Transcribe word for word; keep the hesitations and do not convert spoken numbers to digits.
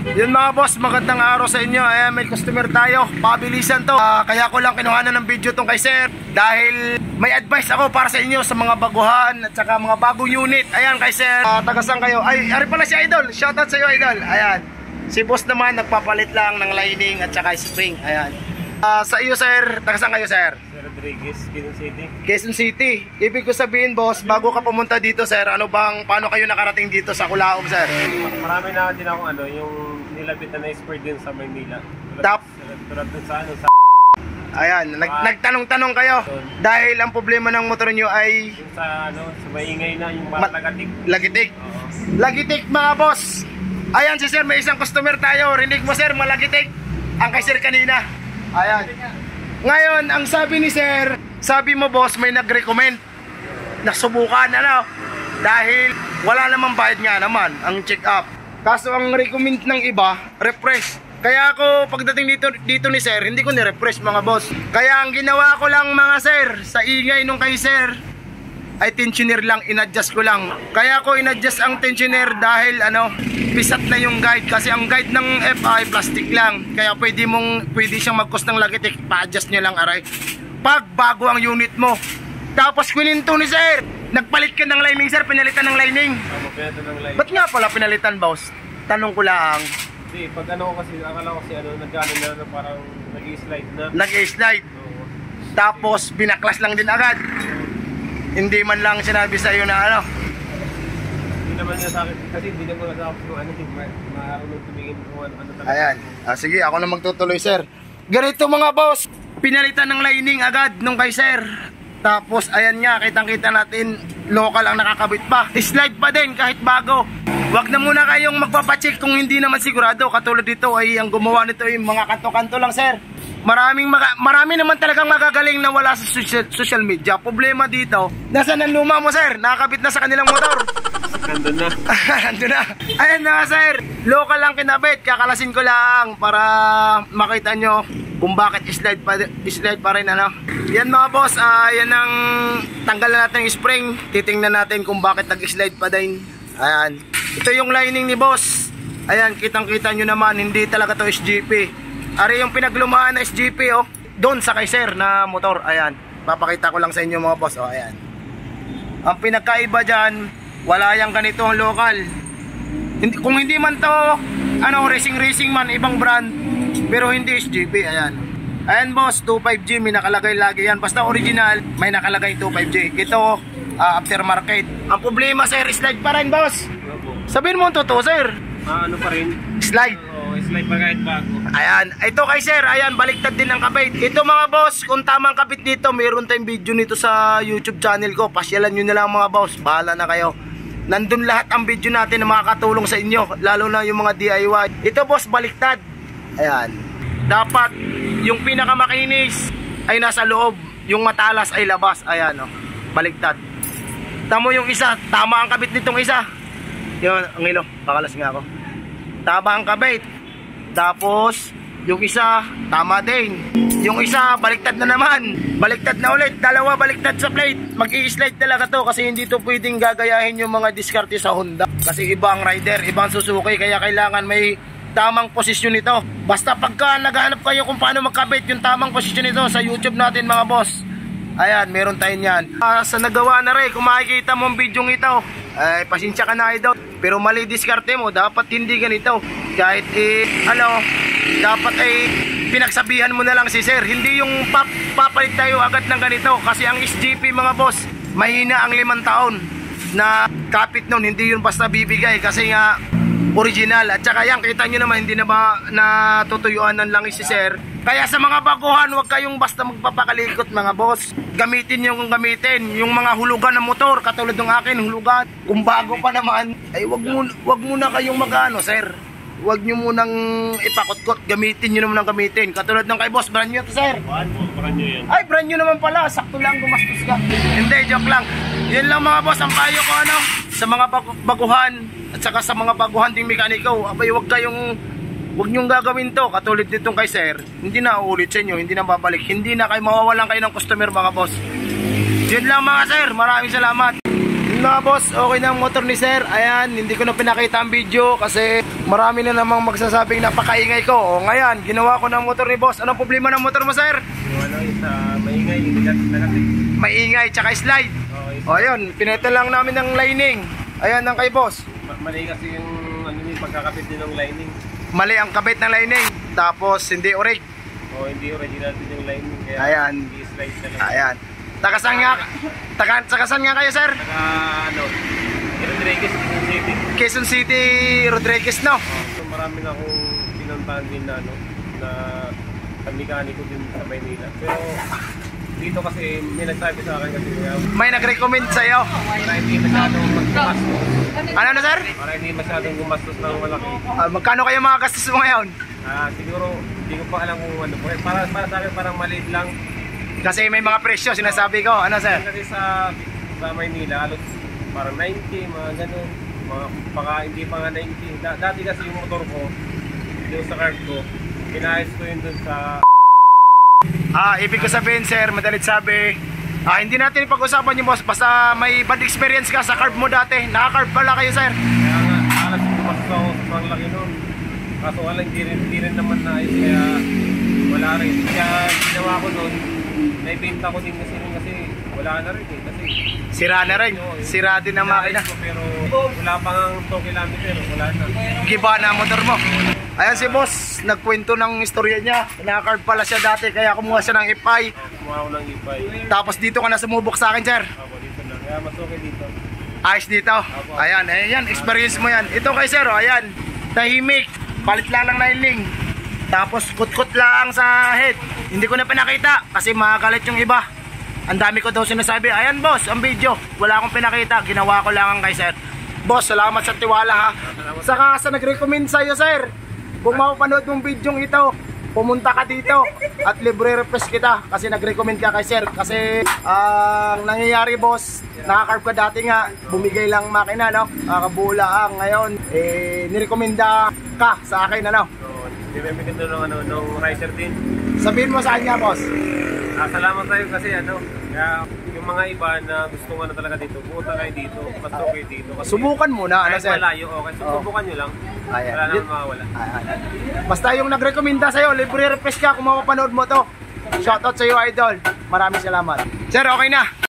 Yun mga boss, magandang araw sa inyo. Ayan, may customer tayo, pabilisan to. uh, Kaya ko lang kinuhanan ng video tong kay sir, dahil may advice ako para sa inyo sa mga baguhan at saka mga bagong unit. Ayan kay sir, uh, tagasan kayo. Ay, ari pala si Idol, shoutout sa iyo Idol. Ayan, si boss naman nagpapalit lang ng lining at saka spring. Ayan, uh, sa iyo sir, tagasan kayo sir? Rodriguez, Quezon City. Quezon City. Ibig ko sabihin boss, bago ka pumunta dito sir, ano bang, paano kayo nakarating dito sa Culaog sir? Marami na din ako ano, yung nilabit na na-expert din sa Maynila. Tap. Tulad dun sa ano, sa Ayan, nag, nagtanong-tanong kayo dahil ang problema ng motor nyo ay yung sa ano, sa maingay na yung mga lagatik. Lagitik. Oo. Lagitik mga boss. Ayan si sir, may isang customer tayo. Rinig mo sir, malagitik. Ang kay sir kanina. Ayan. Ngayon, ang sabi ni sir, sabi mo boss, may nag-recommend na subukan, ano, dahil wala namang bayad nga naman ang check-up. Kaso ang recommend ng iba, refresh. Kaya ako pagdating dito dito ni sir, hindi ko ni-refresh mga boss. Kaya ang ginawa ko lang mga sir, sa ingay nung kay sir, ay tensioner lang, in-adjust ko lang. Kaya ko in-adjust ang tensioner dahil ano, pisat na yung guide. Kasi ang guide ng F I plastic lang. Kaya pwede mong, pwede siyang mag-cost ng lagitik, pa-adjust nyo lang aray. Pag bago ang unit mo. Tapos kuninto ni sir, nagpalit ka ng lining sir, pinalitan ng lining. Ako, pinalitan ng lining. Ba't nga pala pinalitan boss? Tanong ko lang. Hindi, pag ano ko kasi, akala ko kasi ano, nag-ano na, na parang nag-i-slide na. Nag-i-slide. Oo. Tapos binaklas lang din agad. Hindi man lang sinabi sa iyo na ano. Hindi naman niya sa akin, kasi hindi naman sa akin kung ano, marunong tumingin kung ano, ano talaga. Ayan, ah, sige ako na magtutuloy sir. Ganito mga boss, pinalitan ng lining agad nung kay sir. Tapos ayan nga, kitang kita natin, local ang nakakabit pa. Slide pa din kahit bago. Wag na muna kayong magpapacheck kung hindi naman sigurado. Katulad dito ay ang gumawa nito ay mga kanto-kanto lang sir. Maraming mga, marami naman talagang magagaling na wala sa social, social media. Problema dito, nasaan ang luma mo sir? Nakakabit na sa kanilang motor. Nandun na. Nandun na. Ayan na sir, local lang kinabit. Kakalasin ko lang para makita nyo kung bakit slide pa, slide pa rin ano. Yan mga boss, uh, yan ang tanggal na natin yung spring. Titingnan natin kung bakit nag-slide pa din. Ayan, ito yung lining ni boss. Ayan, kitang kita nyo naman, hindi talaga to S G P. Ari yung pinaglumaan na S G P oh, doon sa kay sir na motor. Ayan, papakita ko lang sa inyo mga boss. Oh, ayan. Ang pinagkaiba dyan, wala yung ganito ang local. Hindi, kung hindi man to ano, racing racing man, ibang brand, pero hindi S G P. Ayan. Ayan boss, two point five G may nakalagay lagi yan. Basta original, may nakalagay two point five G. Ito, uh, aftermarket. Ang problema sir, slide pa rin boss. Sabihin mo ang totoo sir. Ah, ano pa rin? Slide. Oo, slide pa kahit bago. Ayan, ito kay sir, ayan, baliktad din ang kabit. Ito mga boss, kung tamang kabit dito, mayroon tayong video nito sa YouTube channel ko. Pasyalan nyo na lang mga boss, bahala na kayo. Nandun lahat ang video natin na makakatulong sa inyo, lalo na yung mga D I Y. Ito boss, baliktad. Ayan, dapat yung pinakamakinis ay nasa loob, yung matalas ay labas. Ayan o, oh, baliktad. Tamo yung isa, tama ang kabit nitong isa. Yun, ang ilo, pakalas nga ako. Tama ang kabit. Tapos yung isa, tama din. Yung isa, baliktad na naman. Baliktad na ulit, dalawa baliktad sa plate. Mag-i-slide talaga to kasi hindi to pwedeng gagayahin yung mga diskarte sa Honda. Kasi ibang rider, ibang Suzuki, kaya kailangan may tamang posisyon nito. Basta pagka naghahanap kayo kung paano magkabit yung tamang posisyon nito sa YouTube natin mga boss, ayan, meron tayo niyan. Uh, sa nagawa na rin, kung makikita mo ang video ito, ay pasensya ka na idol, pero mali diskarte mo, dapat hindi ganito. Kahit eh, ano, dapat ay pinagsabihan mo na lang si sir. Hindi yung pap papalit tayo agad ng ganito. Kasi ang S G P mga boss, mahina ang limang taon na kapit nun. Hindi yun basta bibigay kasi nga original. At saka yan, kita nyo naman, hindi na ba natutuyuan ng langis si sir. Kaya sa mga baguhan, huwag kayong basta magpapakalikot mga boss. Gamitin nyo kung gamitin. Yung mga hulugan ng motor, katulad ng akin, hulugan. Kung bago pa naman, ay wag muna, wag muna kayong mag-ano sir. Huwag nyo munang ipakot-kot. Gamitin nyo naman ang gamitin. Katulad ng kay boss, brand nyo to sir. Brand nyo yan. Ay, brand nyo naman pala. Sakto lang, gumastos ka. Hindi, joke lang. Yan lang mga boss, ang payo ko ano, sa mga bagu baguhan at saka sa mga baguhan ding mekaniko. Abay, huwag kayong, huwag nyong gagawin to. Katulad nitong kay sir, hindi na uulit sa inyo, hindi na babalik. Hindi na kayo mawawalan kayo ng customer mga boss. Yun lang mga sir, maraming salamat. Yun mga boss, okay na ang motor ni sir. Ayan, hindi ko na pinakita ang video kasi Marami na namang magsasabing napakaingay ko. O ngayon, ginawa ko ng motor ni boss. Anong problema ng motor mo, sir? Yung ano, yung sa maingay, yung negative. Maingay, tsaka slide. Oo, yung O ayun, pineta lang namin ng lining. Ayan ang kay boss. ma- mali kasi yung ano yung pagkakapit din ng lining. Mali ang kabit ng lining. Tapos hindi orig. O hindi original din yung lining. Kaya Ayan. hindi slide na lang. Ayan. Takasan nga, taka, takasan nga kayo, sir? Saka ano, Rodriguez, Quezon City. Quezon City, Rodriguez, no? Oh, so marami na akong pinuntahan din na ano, na sa mekaniko din sa Maynila. Pero dito kasi may nagsabi sa akin kasi kaya May nag-recommend sa'yo. para hindi masyadong maggumastos. Ano na, sir? Para hindi masyadong gumastos ng malaki. Ah, magkano kayo mga gastos mo ngayon? Ah, siguro hindi ko pa alam kung ano. Para, para sa akin parang maliit lang. Kasi may mga presyo, sinasabi ko. Ano, sir? Kasi sa sa Maynila, halos parang ninety, mga ganun. Mga baka hindi pa nga ninety. Da, dati kasi yung motor ko, yung sa card ko, pinayos ko yun dun sa... Ah, ibig ko sabihin, sir, madalit sabi, ah, hindi natin ipag-usapan yung boss. Basta may bad experience ka sa carb mo dati. Naka-carb pala kayo, sir. Kaya nga, alas yung gumastos ako sa sobrang laki nun. Kaso wala, hindi rin, hindi rin naman naayos. Kaya wala rin. Kaya ginawa ko nun, naibenta ko din kasi nun kasi wala na rin eh. Kasi Sira na rin. Sira din ang makina. Ko, pero wala pa nga two kilometer, wala na. Giba na ang motor mo. Ayan si boss, nagkwento ng istorya niya. Naka-carb pala siya dati, kaya kumuha siya ng ipay. Oh, kumuha ko ng ipay. Tapos dito ka na sumubok sa akin, sir. Ako dito lang. Kaya mas okay dito. Ayos dito. Ayan, ayan, experience mo yan. Ito kay sir, oh, ayan. Tahimik. Palit lang ng lining. Tapos kut-kut lang sa head. Hindi ko na pinakita kasi makakalit yung iba. Ang dami ko daw sinasabi. Ayan boss, ang video. Wala akong pinakita. Ginawa ko lang ang kay sir. Boss, salamat sa tiwala ha. Saka sa nag-recommend sa'yo, sir. Kung mapapanood mong video ito, pumunta ka dito at libre request kita kasi nag-recommend ka kay sir. Kasi ang nangyayari boss, nakakarb ka dati nga, bumigay lang makina, no? Nakabula ang ngayon, eh, nirekomenda ka sa akin, ano? So, bibigyan ko ng ano, nung rider din. Sabihin mo sa kanya, boss. Ah, salamat tayo kasi ano, kaya yung mga iba na gusto nga na talaga dito, pumunta kayo dito, mas okay dito. Kasi Subukan mo na, ano kahit sir? malayo, okay, so, Oo. subukan nyo lang. Ayan. Wala naman mawawala. Ayan. Basta yung nagrekomenda sa'yo, libre request ka kung mapapanood mo to. Shoutout sa'yo, idol. Maraming salamat. Sir, okay na.